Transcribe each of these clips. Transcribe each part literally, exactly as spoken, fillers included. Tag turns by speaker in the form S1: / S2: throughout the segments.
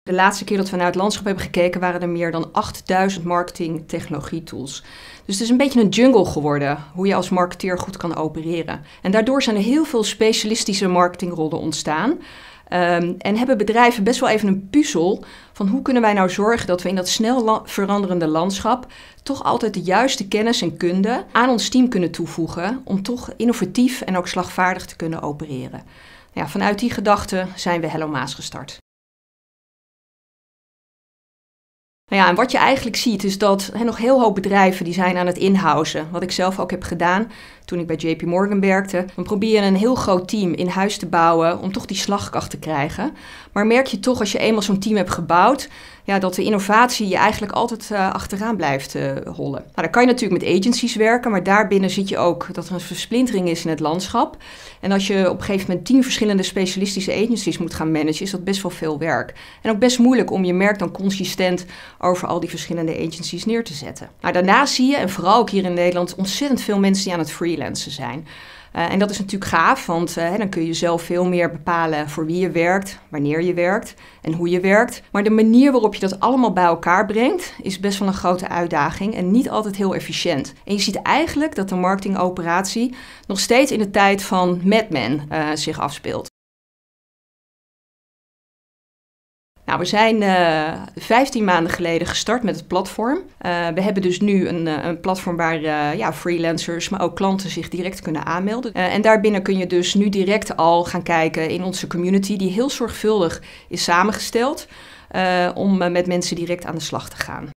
S1: De laatste keer dat we naar het landschap hebben gekeken waren er meer dan achtduizend marketing technologietools. Dus het is een beetje een jungle geworden hoe je als marketeer goed kan opereren. En daardoor zijn er heel veel specialistische marketingrollen ontstaan. Um, en hebben bedrijven best wel even een puzzel van hoe kunnen wij nou zorgen dat we in dat snel la- veranderende landschap toch altijd de juiste kennis en kunde aan ons team kunnen toevoegen om toch innovatief en ook slagvaardig te kunnen opereren. Ja, vanuit die gedachte zijn we Hello Maas gestart. Nou ja, en wat je eigenlijk ziet is dat he, nog heel hoop bedrijven die zijn aan het inhousen. Wat ik zelf ook heb gedaan toen ik bij J P Morgan werkte. Dan probeer je een heel groot team in huis te bouwen om toch die slagkracht te krijgen. Maar merk je toch als je eenmaal zo'n team hebt gebouwd, ja, dat de innovatie je eigenlijk altijd uh, achteraan blijft uh, hollen. Nou, dan kan je natuurlijk met agencies werken, maar daarbinnen zie je ook dat er een versplintering is in het landschap. En als je op een gegeven moment tien verschillende specialistische agencies moet gaan managen, is dat best wel veel werk. En ook best moeilijk om je merk dan consistent over al die verschillende agencies neer te zetten. Maar daarnaast zie je, en vooral ook hier in Nederland, ontzettend veel mensen die aan het freelancen zijn. Uh, en dat is natuurlijk gaaf, want uh, dan kun je zelf veel meer bepalen voor wie je werkt, wanneer je werkt en hoe je werkt. Maar de manier waarop je dat allemaal bij elkaar brengt, is best wel een grote uitdaging en niet altijd heel efficiënt. En je ziet eigenlijk dat de marketingoperatie nog steeds in de tijd van Mad Men uh, zich afspeelt. Nou, we zijn uh, vijftien maanden geleden gestart met het platform. Uh, we hebben dus nu een, uh, een platform waar uh, ja, freelancers, maar ook klanten zich direct kunnen aanmelden. Uh, en daarbinnen kun je dus nu direct al gaan kijken in onze community, die heel zorgvuldig is samengesteld, uh, om uh, met mensen direct aan de slag te gaan.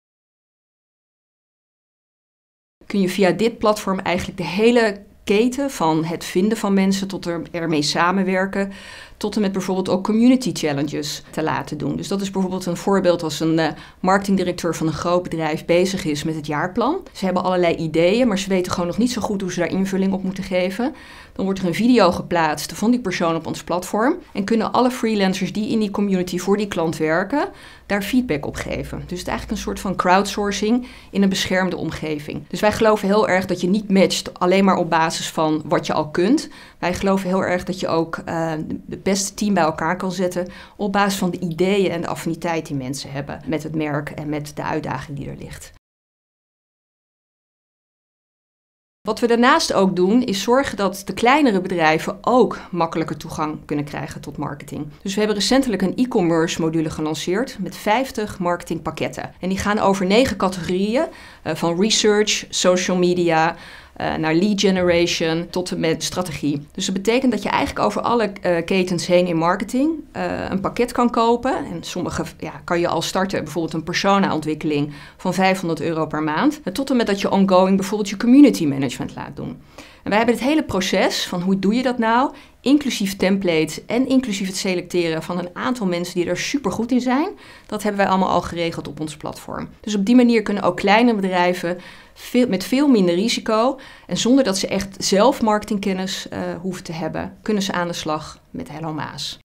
S1: Kun je via dit platform eigenlijk de hele keten van het vinden van mensen tot er, ermee samenwerken, tot en met bijvoorbeeld ook community challenges te laten doen. Dus dat is bijvoorbeeld een voorbeeld als een uh, marketingdirecteur van een groot bedrijf bezig is met het jaarplan. Ze hebben allerlei ideeën, maar ze weten gewoon nog niet zo goed hoe ze daar invulling op moeten geven. Dan wordt er een video geplaatst van die persoon op ons platform en kunnen alle freelancers die in die community voor die klant werken, daar feedback op geven. Dus het is eigenlijk een soort van crowdsourcing in een beschermde omgeving. Dus wij geloven heel erg dat je niet matcht alleen maar op basis van wat je al kunt. Wij geloven heel erg dat je ook uh, het beste team bij elkaar kan zetten op basis van de ideeën en de affiniteit die mensen hebben met het merk en met de uitdaging die er ligt. Wat we daarnaast ook doen, is zorgen dat de kleinere bedrijven ook makkelijker toegang kunnen krijgen tot marketing. Dus we hebben recentelijk een e-commerce module gelanceerd met vijftig marketingpakketten. En die gaan over negen categorieën, uh, van research, social media, Uh, naar lead generation tot en met strategie. Dus dat betekent dat je eigenlijk over alle uh, ketens heen in marketing uh, een pakket kan kopen. En sommige ja, kan je al starten, bijvoorbeeld een persona-ontwikkeling van vijfhonderd euro per maand. Tot en met dat je ongoing bijvoorbeeld je community management laat doen. En wij hebben het hele proces van hoe doe je dat nou, inclusief templates en inclusief het selecteren van een aantal mensen die er super goed in zijn. Dat hebben wij allemaal al geregeld op ons platform. Dus op die manier kunnen ook kleine bedrijven veel, met veel minder risico en zonder dat ze echt zelf marketingkennis uh, hoeven te hebben, kunnen ze aan de slag met Hello Maas.